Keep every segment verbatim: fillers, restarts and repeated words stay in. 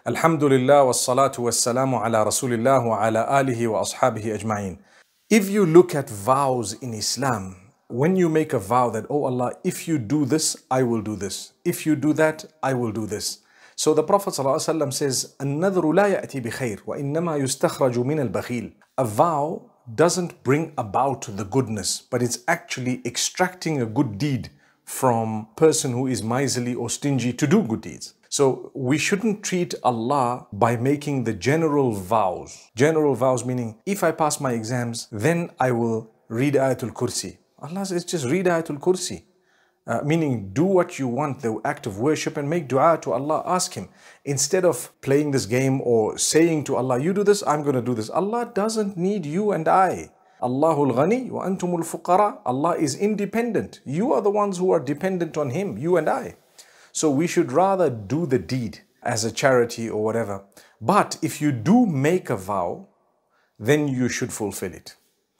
Alhamdulillah wassalatu wassalamu ala rasulillah wa ala alihi wa ashabihi ajma'in. If you look at vows in Islam, when you make a vow that, oh Allah, if you do this, I will do this. If you do that, I will do this. So the Prophet ﷺ says, النذر لا يأتي بخير وإنما يستخرج من البخيل. A vow doesn't bring about the goodness, but it's actually extracting a good deed from a person who is miserly or stingy to do good deeds. So we shouldn't treat Allah by making the general vows. General vows meaning, if I pass my exams, then I will read Ayatul Kursi. Allah says, just read Ayatul Kursi. Uh, meaning, do what you want, the act of worship, and make dua to Allah, ask Him. Instead of playing this game or saying to Allah, you do this, I'm going to do this. Allah doesn't need you and I. Allahul Ghani wa antumul fuqara. Allah is independent. You are the ones who are dependent on Him, you and I. So we should rather do the deed as a charity or whatever. But if you do make a vow, then you should fulfill it.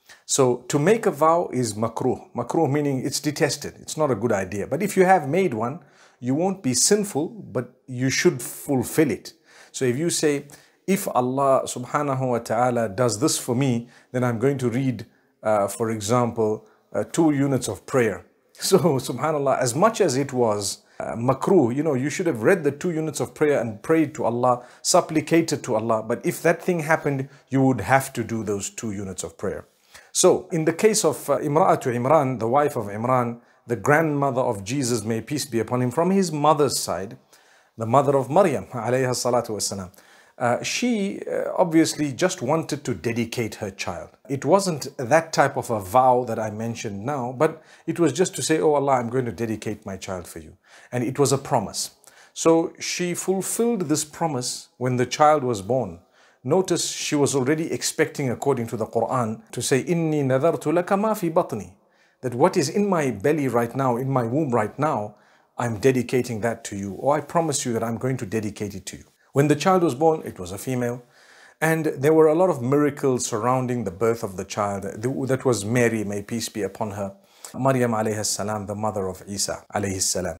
So to make a vow is makruh. Makruh meaning it's detested. It's not a good idea. But if you have made one, you won't be sinful, but you should fulfill it. So if you say, if Allah subhanahu wa ta'ala does this for me, then I'm going to read, uh, for example, uh, two units of prayer. So subhanallah, as much as it was uh, makruh, you know, you should have read the two units of prayer and prayed to Allah, supplicated to Allah. But if that thing happened, you would have to do those two units of prayer. So in the case of uh, Imra'atu Imran, the wife of Imran, the grandmother of Jesus, may peace be upon him, from his mother's side, the mother of Maryam, alayha salatu wassalam, uh, she uh, obviously just wanted to dedicate her child. It wasn't that type of a vow that I mentioned now, but it was just to say, oh Allah, I'm going to dedicate my child for you. And it was a promise. So she fulfilled this promise when the child was born. Notice she was already expecting, according to the Quran, to say, Inni nadartu laka ma fi batni. That what is in my belly right now, in my womb right now, I'm dedicating that to you. Or I promise you that I'm going to dedicate it to you. When the child was born, it was a female. And there were a lot of miracles surrounding the birth of the child. That was Mary, may peace be upon her. Maryam alayhi salam, the mother of Isa alayhi salam.